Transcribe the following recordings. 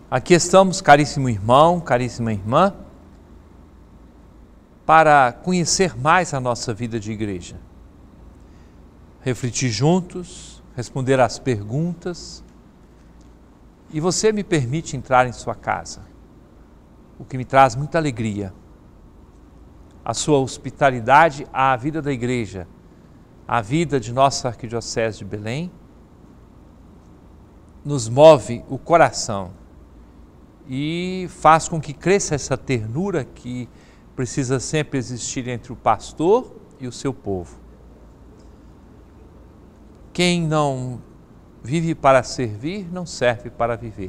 Aqui estamos, caríssimo irmão, caríssima irmã, para conhecer mais a nossa vida de igreja. Refletir juntos, responder às perguntas. E você me permite entrar em sua casa, o que me traz muita alegria. A sua hospitalidade à vida da igreja, à vida de nossa Arquidiocese de Belém, nos move o coração e faz com que cresça essa ternura que precisa sempre existir entre o pastor e o seu povo. Quem não vive para servir, não serve para viver.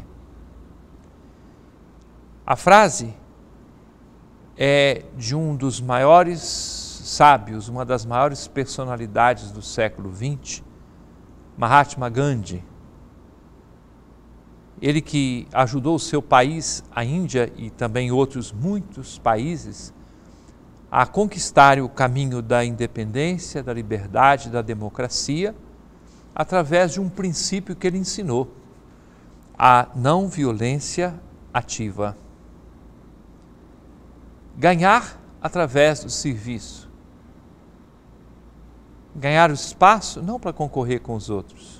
A frase é de um dos maiores sábios, uma das maiores personalidades do século XX, Mahatma Gandhi. Ele que ajudou o seu país, a Índia e também outros muitos países, a conquistarem o caminho da independência, da liberdade, da democracia, através de um princípio que ele ensinou, a não violência ativa. Ganhar através do serviço. Ganhar o espaço não para concorrer com os outros.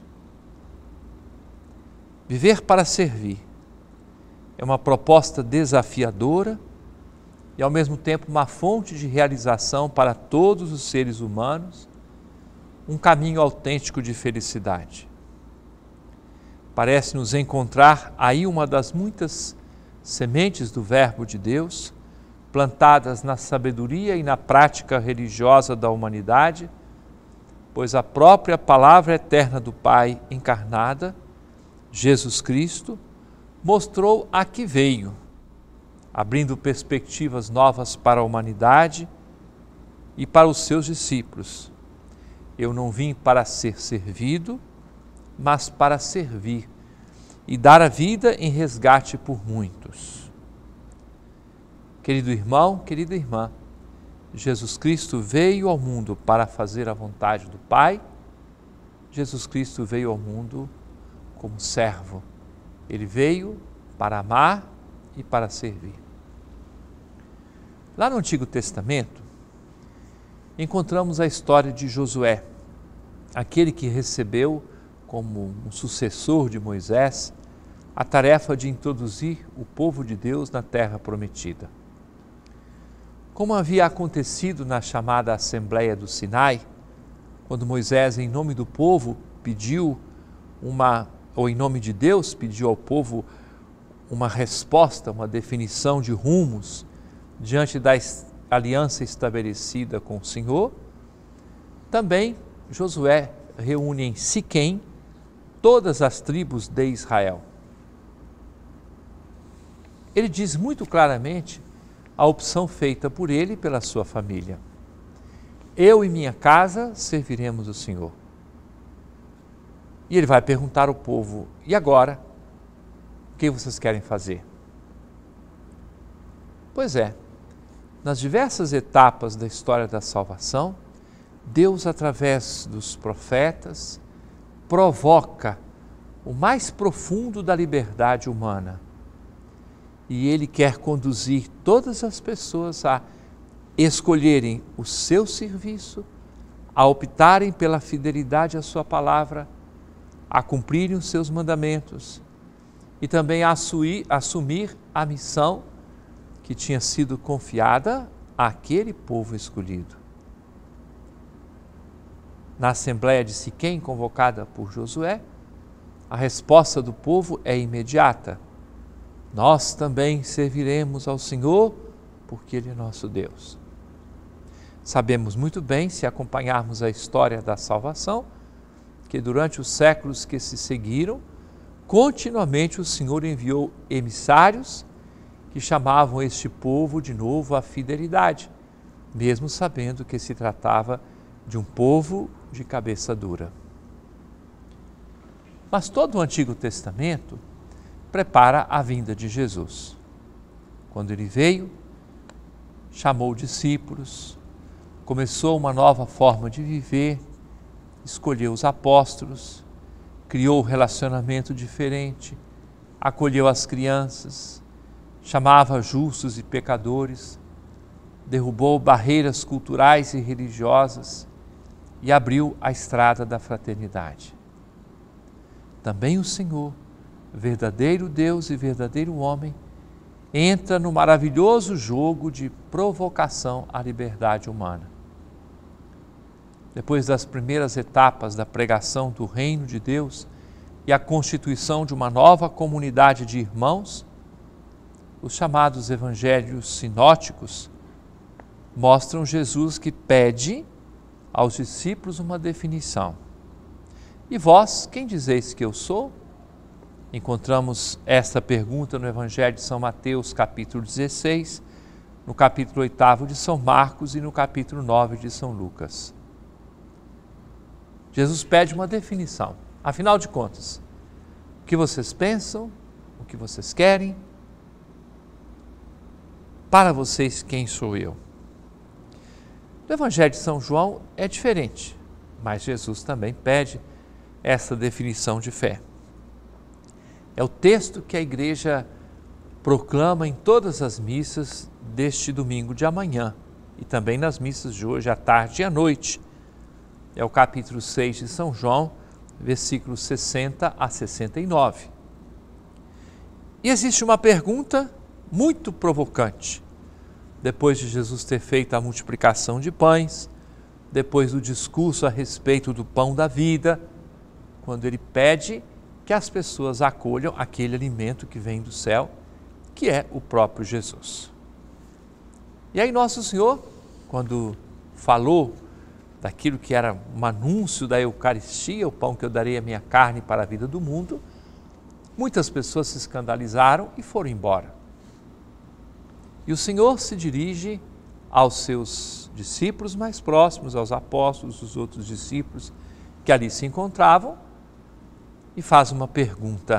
Viver para servir é uma proposta desafiadora e, ao mesmo tempo, uma fonte de realização para todos os seres humanos, um caminho autêntico de felicidade. Parece-nos encontrar aí uma das muitas sementes do Verbo de Deus, plantadas na sabedoria e na prática religiosa da humanidade, pois a própria palavra eterna do Pai encarnada, Jesus Cristo, mostrou a que veio, abrindo perspectivas novas para a humanidade e para os seus discípulos. Eu não vim para ser servido, mas para servir e dar a vida em resgate por muitos. Querido irmão, querida irmã, Jesus Cristo veio ao mundo para fazer a vontade do Pai. Jesus Cristo veio ao mundo como servo. Ele veio para amar e para servir. Lá no Antigo Testamento, encontramos a história de Josué, aquele que recebeu como um sucessor de Moisés a tarefa de introduzir o povo de Deus na terra prometida. Como havia acontecido na chamada Assembleia do Sinai, quando Moisés, em nome do povo, em nome de Deus, pediu ao povo uma resposta, uma definição de rumos diante da aliança estabelecida com o Senhor, também Josué reúne em Siquém todas as tribos de Israel. Ele diz muito claramente a opção feita por ele e pela sua família. Eu e minha casa serviremos o Senhor. E ele vai perguntar ao povo, e agora? O que vocês querem fazer? Pois é, nas diversas etapas da história da salvação, Deus, através dos profetas, provoca o mais profundo da liberdade humana. E Ele quer conduzir todas as pessoas a escolherem o seu serviço, a optarem pela fidelidade à sua palavra, a cumprirem os seus mandamentos e também a assumir a missão que tinha sido confiada àquele povo escolhido. Na Assembleia de Siquém, convocada por Josué, a resposta do povo é imediata. Nós também serviremos ao Senhor, porque Ele é nosso Deus. Sabemos muito bem, se acompanharmos a história da salvação, que durante os séculos que se seguiram, continuamente o Senhor enviou emissários que chamavam este povo de novo à fidelidade, mesmo sabendo que se tratava de um povo de cabeça dura. Mas todo o Antigo Testamento prepara a vinda de Jesus. Quando ele veio, chamou discípulos, começou uma nova forma de viver, escolheu os apóstolos, criou um relacionamento diferente, acolheu as crianças, chamava justos e pecadores, derrubou barreiras culturais e religiosas e abriu a estrada da fraternidade. Também o Senhor, verdadeiro Deus e verdadeiro homem, entra no maravilhoso jogo de provocação à liberdade humana. Depois das primeiras etapas da pregação do reino de Deus e a constituição de uma nova comunidade de irmãos, os chamados evangelhos sinóticos mostram Jesus que pede aos discípulos uma definição. E vós, quem dizeis que eu sou? Encontramos esta pergunta no Evangelho de São Mateus, capítulo 16, no capítulo 8 de São Marcos e no capítulo 9 de São Lucas. Jesus pede uma definição. Afinal de contas, o que vocês pensam, o que vocês querem? Para vocês, quem sou eu? No Evangelho de São João é diferente, mas Jesus também pede essa definição de fé. É o texto que a igreja proclama em todas as missas deste domingo de amanhã e também nas missas de hoje, à tarde e à noite. É o capítulo 6 de São João, versículos 60 a 69. E existe uma pergunta muito provocante. Depois de Jesus ter feito a multiplicação de pães, depois do discurso a respeito do pão da vida, quando ele pede que as pessoas acolham aquele alimento que vem do céu, que é o próprio Jesus. E aí Nosso Senhor, quando falou daquilo que era um anúncio da Eucaristia, o pão que eu darei a minha carne para a vida do mundo, muitas pessoas se escandalizaram e foram embora. E o Senhor se dirige aos seus discípulos mais próximos, aos apóstolos, os outros discípulos que ali se encontravam, e faz uma pergunta: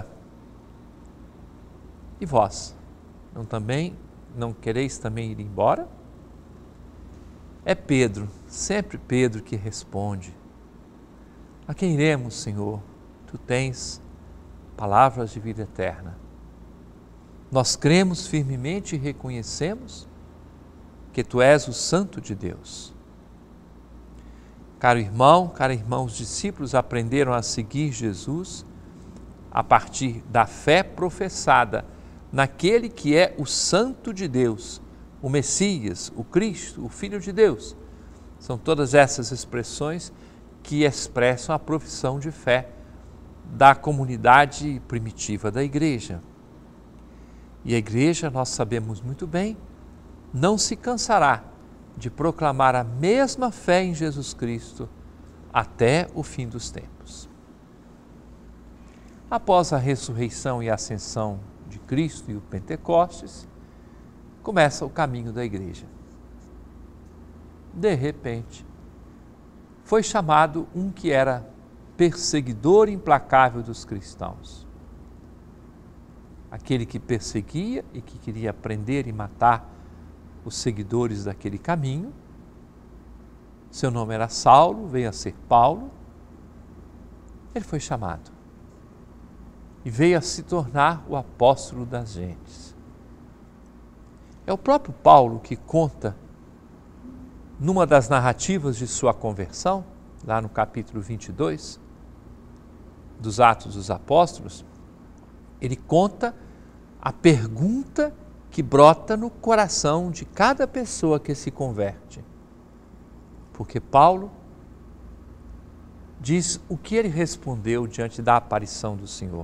e vós, não quereis também ir embora? É Pedro, sempre Pedro que responde: a quem iremos, Senhor? Tu tens palavras de vida eterna. Nós cremos firmemente e reconhecemos que Tu és o Santo de Deus. Caro irmão, cara irmã, os discípulos aprenderam a seguir Jesus a partir da fé professada naquele que é o Santo de Deus, o Messias, o Cristo, o Filho de Deus. São todas essas expressões que expressam a profissão de fé da comunidade primitiva da igreja. E a igreja, nós sabemos muito bem, não se cansará de proclamar a mesma fé em Jesus Cristo até o fim dos tempos. Após a ressurreição e a ascensão de Cristo e o Pentecostes, começa o caminho da igreja. De repente, foi chamado um que era perseguidor implacável dos cristãos. Aquele que perseguia e que queria prender e matar os seguidores daquele caminho. Seu nome era Saulo, veio a ser Paulo. Ele foi chamado e veio a se tornar o apóstolo das gentes. É o próprio Paulo que conta, numa das narrativas de sua conversão, lá no capítulo 22 dos Atos dos Apóstolos, ele conta a pergunta que brota no coração de cada pessoa que se converte. Porque Paulo diz o que ele respondeu diante da aparição do Senhor.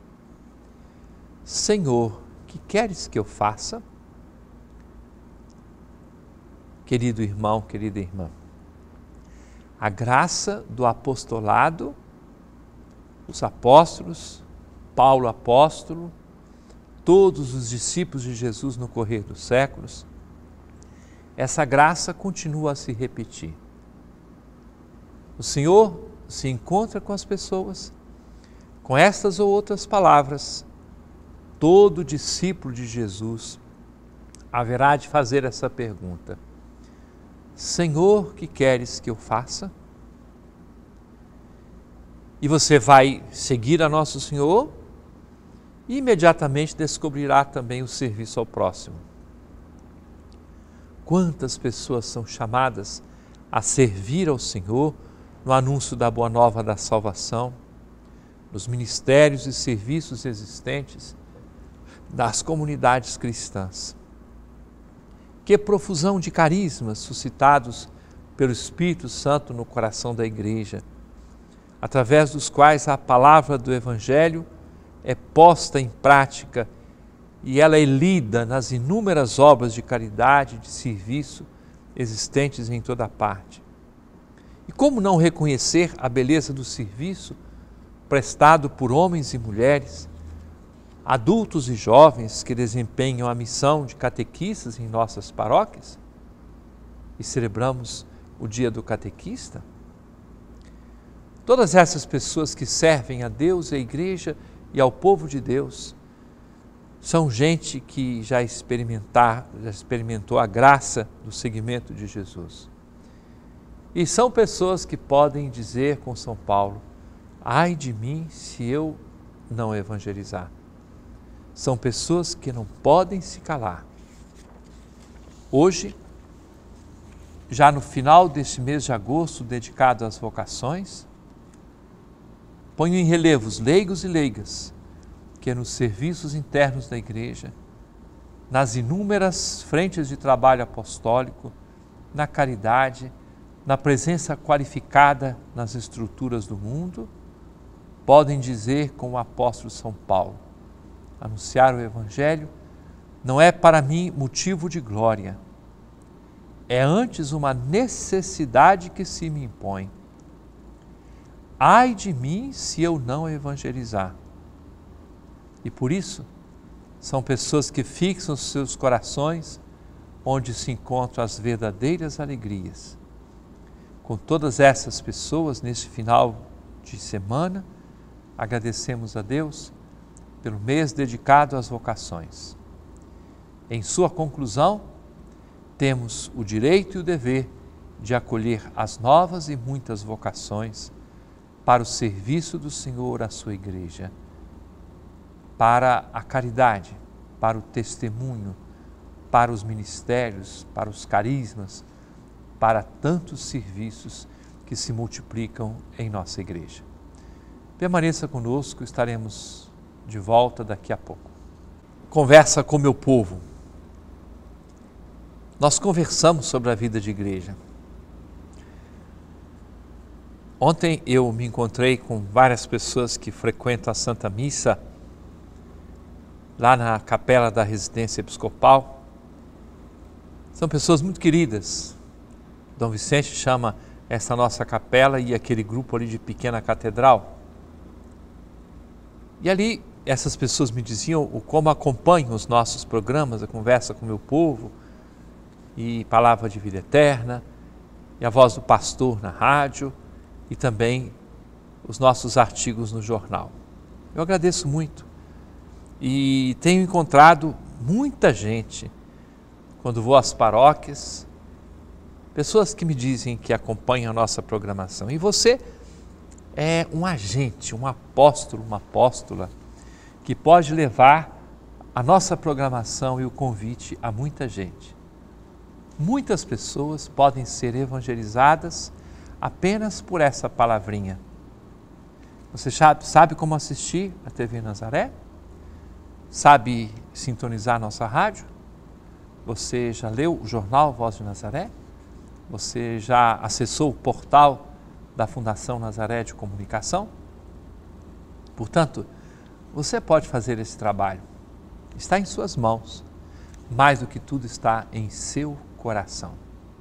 Senhor, que queres que eu faça? Querido irmão, querida irmã, a graça do apostolado, os apóstolos, Paulo apóstolo, todos os discípulos de Jesus no correr dos séculos, essa graça continua a se repetir. O Senhor se encontra com as pessoas, com estas ou outras palavras. Todo discípulo de Jesus haverá de fazer essa pergunta: Senhor, que queres que eu faça? E você vai seguir a Nosso Senhor e imediatamente descobrirá também o serviço ao próximo. Quantas pessoas são chamadas a servir ao Senhor no anúncio da boa nova da salvação, nos ministérios e serviços existentes das comunidades cristãs. Que profusão de carismas suscitados pelo Espírito Santo no coração da igreja, através dos quais a palavra do Evangelho é posta em prática e ela é lida nas inúmeras obras de caridade e de serviço existentes em toda parte. E como não reconhecer a beleza do serviço prestado por homens e mulheres, adultos e jovens que desempenham a missão de catequistas em nossas paróquias? E celebramos o Dia do Catequista? Todas essas pessoas que servem a Deus, à Igreja e ao povo de Deus, são gente que já experimentou a graça do seguimento de Jesus. E são pessoas que podem dizer com São Paulo: ai de mim se eu não evangelizar. São pessoas que não podem se calar. Hoje, já no final deste mês de agosto dedicado às vocações, ponho em relevo os leigos e leigas que nos serviços internos da Igreja, nas inúmeras frentes de trabalho apostólico, na caridade, na presença qualificada nas estruturas do mundo, podem dizer com o apóstolo São Paulo: anunciar o Evangelho não é para mim motivo de glória, é antes uma necessidade que se me impõe. Ai de mim se eu não evangelizar. E por isso, são pessoas que fixam seus corações onde se encontram as verdadeiras alegrias. Com todas essas pessoas, neste final de semana, agradecemos a Deus pelo mês dedicado às vocações. Em sua conclusão, temos o direito e o dever de acolher as novas e muitas vocações para o serviço do Senhor à sua Igreja, para a caridade, para o testemunho, para os ministérios, para os carismas, para tantos serviços que se multiplicam em nossa Igreja. Permaneça conosco, estaremos de volta daqui a pouco. Conversa com meu povo. Nós conversamos sobre a vida de igreja. Ontem eu me encontrei com várias pessoas que frequentam a Santa Missa lá na capela da residência episcopal. São pessoas muito queridas. Dom Vicente chama essa nossa capela e aquele grupo ali de pequena catedral. E ali essas pessoas me diziam como acompanham os nossos programas, a Conversa com o Meu Povo, e Palavra de Vida Eterna, e a Voz do Pastor na rádio, e também os nossos artigos no jornal. Eu agradeço muito e tenho encontrado muita gente, quando vou às paróquias, pessoas que me dizem que acompanham a nossa programação. E você é um agente, um apóstolo, uma apóstola, que pode levar a nossa programação e o convite a muita gente. Muitas pessoas podem ser evangelizadas apenas por essa palavrinha. Você sabe como assistir a TV Nazaré? Sabe sintonizar nossa rádio? Você já leu o jornal Voz de Nazaré? Você já acessou o portal da Fundação Nazaré de Comunicação? Portanto, você pode fazer esse trabalho. Está em suas mãos. Mais do que tudo, está em seu coração.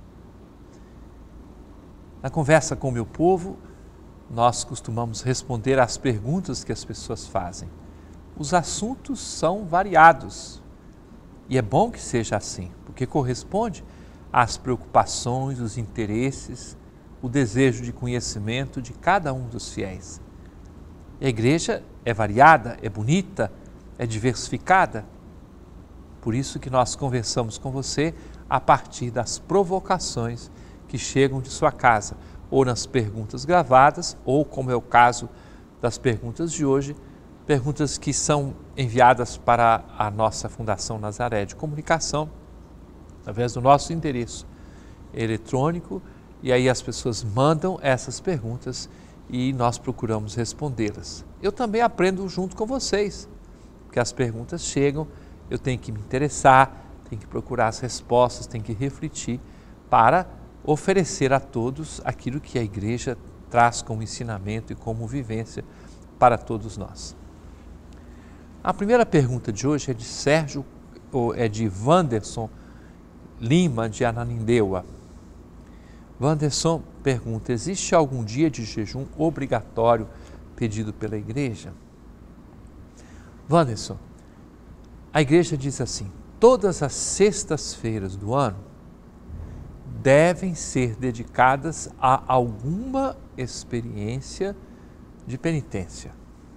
Na Conversa com o Meu Povo, nós costumamos responder às perguntas que as pessoas fazem. Os assuntos são variados e é bom que seja assim, porque corresponde às preocupações, os interesses, o desejo de conhecimento de cada um dos fiéis. A igreja é variada, é bonita, é diversificada. Por isso que nós conversamos com você a partir das provocações que chegam de sua casa, ou nas perguntas gravadas, ou, como é o caso das perguntas de hoje, perguntas que são enviadas para a nossa Fundação Nazaré de Comunicação, através do nosso endereço eletrônico, e aí as pessoas mandam essas perguntas e nós procuramos respondê-las. Eu também aprendo junto com vocês, porque as perguntas chegam, eu tenho que me interessar, tenho que procurar as respostas, tenho que refletir para oferecer a todos aquilo que a igreja traz como ensinamento e como vivência para todos nós. A primeira pergunta de hoje é de Wanderson Lima, de Ananindeua. Wanderson pergunta: existe algum dia de jejum obrigatório pedido pela igreja? Wanderson, a igreja diz assim: todas as sextas-feiras do ano devem ser dedicadas a alguma experiência de penitência.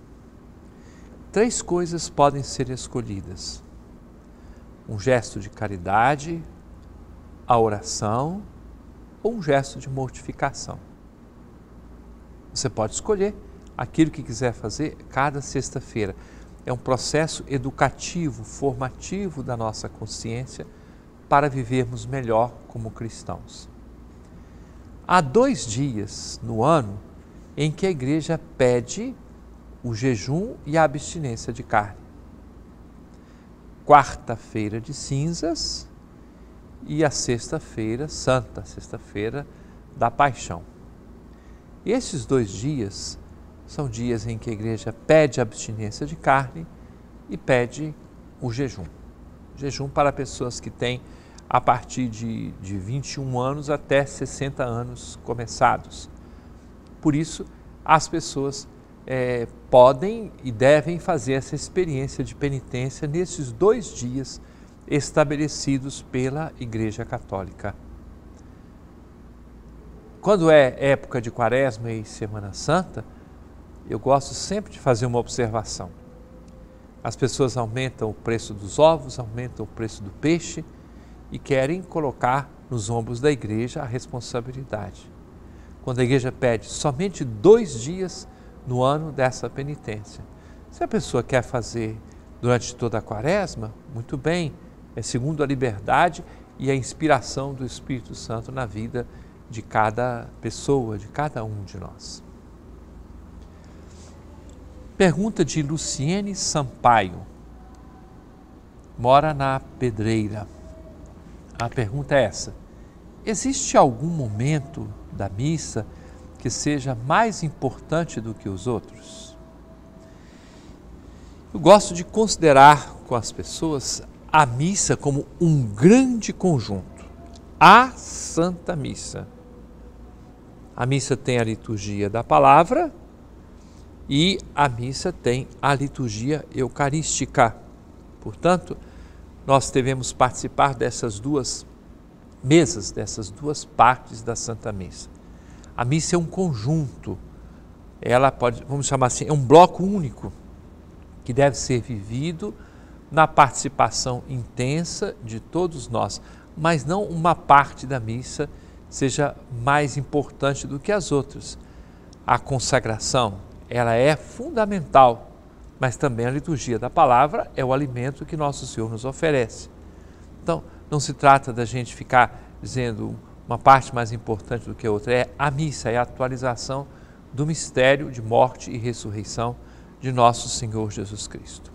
3 coisas podem ser escolhidas: um gesto de caridade, a oração ou um gesto de mortificação. Você pode escolher aquilo que quiser fazer cada sexta-feira. É um processo educativo, formativo da nossa consciência para vivermos melhor como cristãos. Há 2 dias no ano em que a igreja pede o jejum e a abstinência de carne. Quarta-feira de cinzas e a sexta-feira santa, sexta-feira da paixão. E esses 2 dias são dias em que a igreja pede a abstinência de carne e pede o jejum. Jejum para pessoas que têm a partir de 21 anos até 60 anos começados. Por isso, as pessoas podem e devem fazer essa experiência de penitência nesses 2 dias estabelecidos pela Igreja Católica. Quando é época de Quaresma e Semana Santa, eu gosto sempre de fazer uma observação. As pessoas aumentam o preço dos ovos, aumentam o preço do peixe e querem colocar nos ombros da igreja a responsabilidade. Quando a igreja pede somente 2 dias no ano dessa penitência. Se a pessoa quer fazer durante toda a Quaresma, muito bem, é segundo a liberdade e a inspiração do Espírito Santo na vida de cada pessoa, de cada um de nós. Pergunta de Luciene Sampaio, mora na Pedreira. A pergunta é essa: existe algum momento da missa que seja mais importante do que os outros? Eu gosto de considerar com as pessoas a missa como um grande conjunto, a Santa Missa. A missa tem a liturgia da palavra e a missa tem a liturgia eucarística. Portanto, nós devemos participar dessas 2 mesas, dessas 2 partes da Santa Missa. A missa é um conjunto, ela pode, vamos chamar assim, é um bloco único que deve ser vivido na participação intensa de todos nós, mas não uma parte da missa seja mais importante do que as outras. A consagração, ela é fundamental, mas também a liturgia da palavra é o alimento que nosso Senhor nos oferece. Então, não se trata da gente ficar dizendo uma parte mais importante do que a outra, é a missa, é a atualização do mistério de morte e ressurreição de nosso Senhor Jesus Cristo.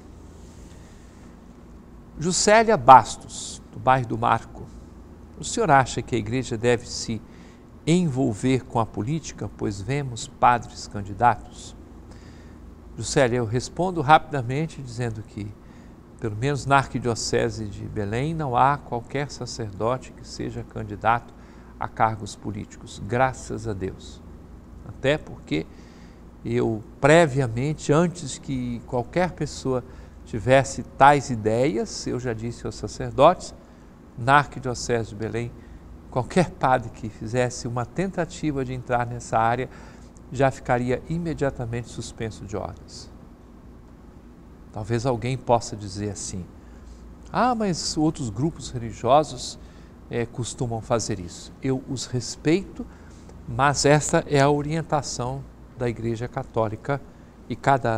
Juscelia Bastos, do bairro do Marco: o senhor acha que a igreja deve se envolver com a política, pois vemos padres candidatos? Juscelia, eu respondo rapidamente dizendo que, pelo menos na Arquidiocese de Belém, não há qualquer sacerdote que seja candidato a cargos políticos, graças a Deus. Até porque eu, previamente, antes que qualquer pessoa tivesse tais ideias, eu já disse aos sacerdotes, na Arquidiocese de Belém, qualquer padre que fizesse uma tentativa de entrar nessa área já ficaria imediatamente suspenso de ordens. Talvez alguém possa dizer assim: ah, mas outros grupos religiosos costumam fazer isso. Eu os respeito, mas essa é a orientação da Igreja Católica e cada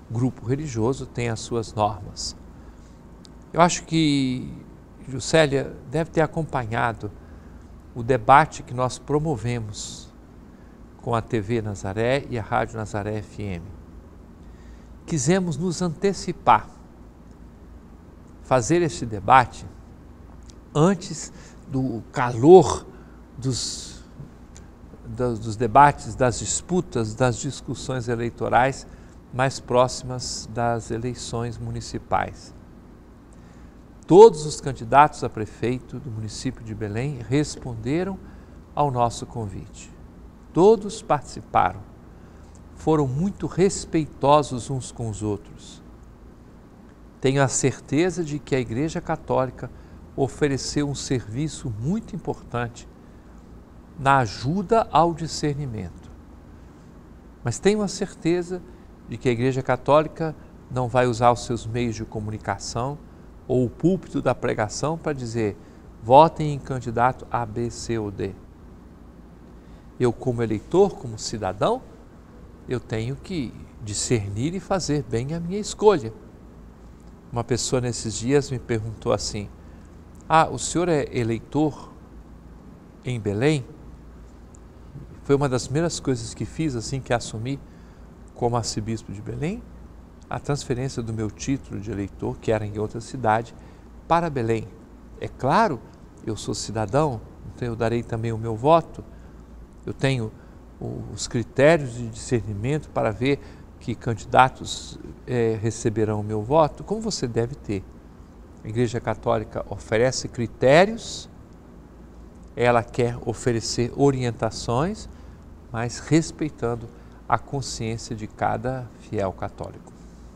grupo religioso tem as suas normas. Eu acho que Juscelia deve ter acompanhado o debate que nós promovemos com a TV Nazaré e a Rádio Nazaré FM. Quisemos nos antecipar, fazer este debate antes do calor dos debates, das disputas, das discussões eleitorais mais próximas das eleições municipais. Todos os candidatos a prefeito do município de Belém responderam ao nosso convite. Todos participaram, foram muito respeitosos uns com os outros. Tenho a certeza de que a Igreja Católica ofereceu um serviço muito importante na ajuda ao discernimento. Mas tenho a certeza de que a Igreja Católica não vai usar os seus meios de comunicação ou o púlpito da pregação para dizer: votem em candidato A, B, C ou D. Eu, como eleitor, como cidadão, eu tenho que discernir e fazer bem a minha escolha. Uma pessoa nesses dias me perguntou assim: o senhor é eleitor em Belém? Foi uma das primeiras coisas que fiz assim que assumi como arcebispo de Belém, a transferência do meu título de eleitor, que era em outra cidade, para Belém. É claro, eu sou cidadão, então eu darei também o meu voto. Eu tenho os critérios de discernimento para ver que candidatos receberão o meu voto, como você deve ter. A Igreja Católica oferece critérios, ela quer oferecer orientações, mas respeitando a consciência de cada fiel católico.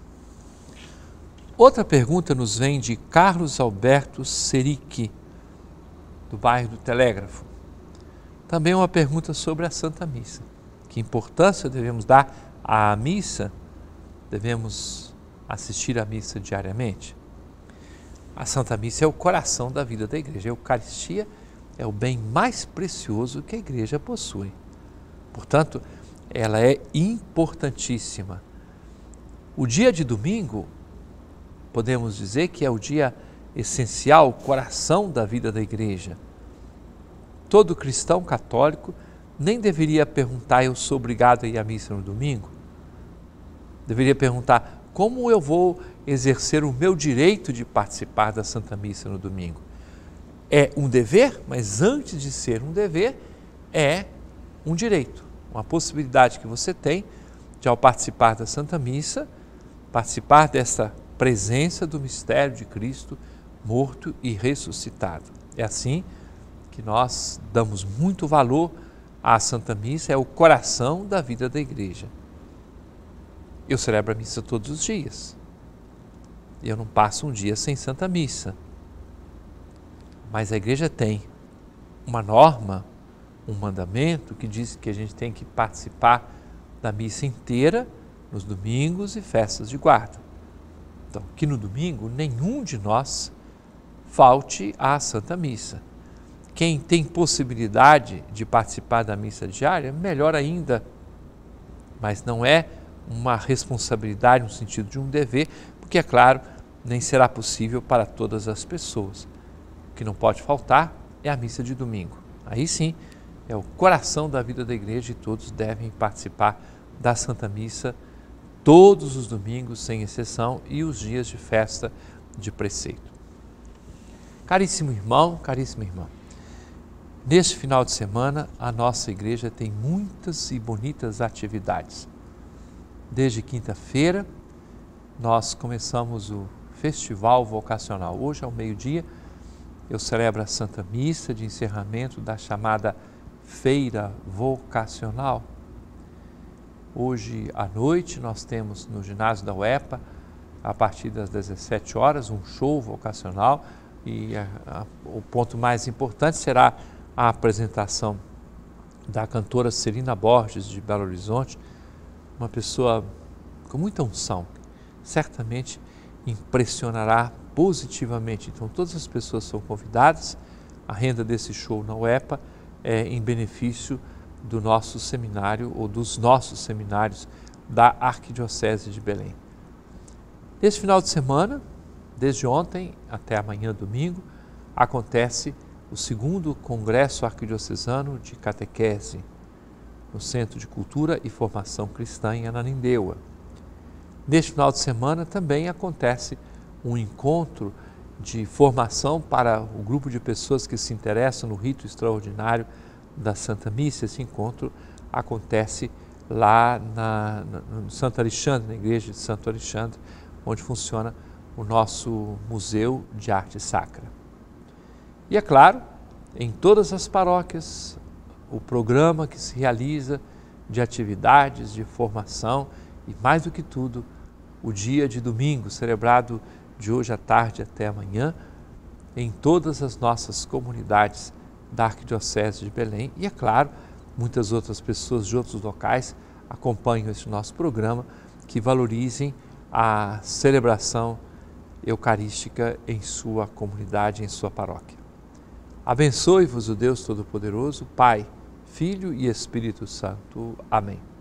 Outra pergunta nos vem de Carlos Alberto Seric, do bairro do Telégrafo. Também uma pergunta sobre a Santa Missa. Que importância devemos dar à missa? Devemos assistir à missa diariamente? A Santa Missa é o coração da vida da igreja. A Eucaristia é o bem mais precioso que a igreja possui. Portanto, ela é importantíssima. O dia de domingo, podemos dizer que é o dia essencial, o coração da vida da igreja. Todo cristão católico nem deveria perguntar: eu sou obrigado a ir à missa no domingo? Deveria perguntar: como eu vou exercer o meu direito de participar da Santa Missa no domingo? É um dever, mas antes de ser um dever, é um direito, uma possibilidade que você tem de, ao participar da Santa Missa, participar dessa presença do mistério de Cristo morto e ressuscitado. É assim que nós damos muito valor à Santa Missa, é o coração da vida da igreja. Eu celebro a missa todos os dias. Eu não passo um dia sem Santa Missa. Mas a igreja tem uma norma, um mandamento que diz que a gente tem que participar da missa inteira nos domingos e festas de guarda. Então, que no domingo nenhum de nós falte à Santa Missa. Quem tem possibilidade de participar da missa diária, melhor ainda, mas não é uma responsabilidade no sentido de um dever, porque, é claro, nem será possível para todas as pessoas. O que não pode faltar é a missa de domingo. Aí sim, é o coração da vida da igreja e todos devem participar da Santa Missa todos os domingos, sem exceção, e os dias de festa de preceito. Caríssimo irmão, caríssima irmã, neste final de semana a nossa igreja tem muitas e bonitas atividades. Desde quinta-feira nós começamos o Festival Vocacional. Hoje, ao meio-dia, eu celebro a Santa Missa de encerramento da chamada Feira Vocacional. Hoje à noite nós temos no ginásio da UEPA, a partir das 17 horas, um show vocacional e o ponto mais importante será a apresentação da cantora Celina Borges, de Belo Horizonte, uma pessoa com muita unção, certamente impressionará positivamente. Então todas as pessoas são convidadas. A renda desse show na UEPA é em benefício do nosso seminário ou dos nossos seminários da Arquidiocese de Belém. Nesse final de semana, desde ontem até amanhã, domingo, acontece o 2º Congresso Arquidiocesano de Catequese, no Centro de Cultura e Formação Cristã em Ananindeua. Neste final de semana também acontece um encontro de formação para o grupo de pessoas que se interessam no rito extraordinário da Santa Missa. Esse encontro acontece lá no Santo Alexandre, na igreja de Santo Alexandre, onde funciona o nosso Museu de Arte Sacra. E é claro, em todas as paróquias, o programa que se realiza de atividades, de formação e, mais do que tudo, o dia de domingo, celebrado de hoje à tarde até amanhã, em todas as nossas comunidades da Arquidiocese de Belém. E, é claro, muitas outras pessoas de outros locais acompanham esse nosso programa, que valorizem a celebração eucarística em sua comunidade, em sua paróquia. Abençoe-vos o Deus Todo-Poderoso, Pai, Filho e Espírito Santo. Amém.